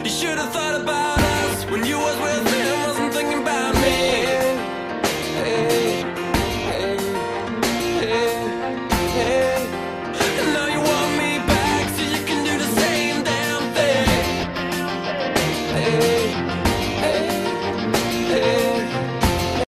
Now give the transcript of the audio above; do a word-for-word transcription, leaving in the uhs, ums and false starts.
You should have thought about us when you was with